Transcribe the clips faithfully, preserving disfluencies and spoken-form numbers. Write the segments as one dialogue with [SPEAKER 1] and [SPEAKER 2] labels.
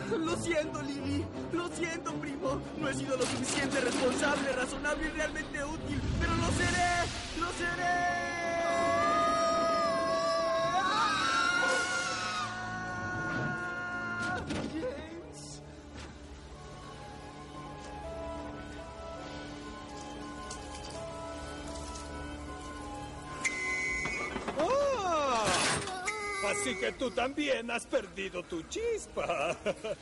[SPEAKER 1] Lo siento, Lily. Lo siento, primo. No he sido lo suficiente responsable, razonable y realmente útil. Pero lo seré. Lo seré. James.
[SPEAKER 2] ¡Ah! Así que tú también has perdido tu chispa.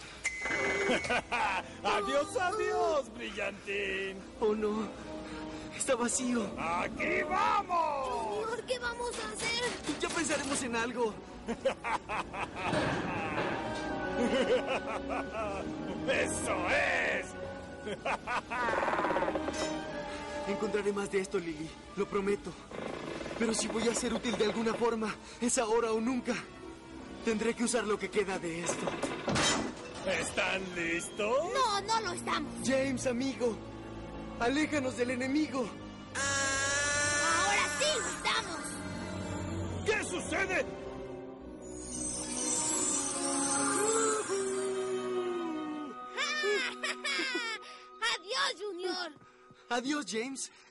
[SPEAKER 2] Adiós, adiós, brillantín.
[SPEAKER 1] Oh, no. Está vacío.
[SPEAKER 2] ¡Aquí vamos!
[SPEAKER 3] Junior, ¿qué vamos a hacer?
[SPEAKER 1] Ya pensaremos en algo.
[SPEAKER 2] ¡Eso es!
[SPEAKER 1] Encontraré más de esto, Lily. Lo prometo. Pero si voy a ser útil de alguna forma, es ahora o nunca. Tendré que usar lo que queda de esto.
[SPEAKER 2] ¿Están listos?
[SPEAKER 3] No, no lo estamos.
[SPEAKER 1] James, amigo. Aléjanos del enemigo.
[SPEAKER 3] Ahora sí lo estamos.
[SPEAKER 2] ¿Qué sucede?
[SPEAKER 3] Adiós, Junior.
[SPEAKER 1] Adiós, James.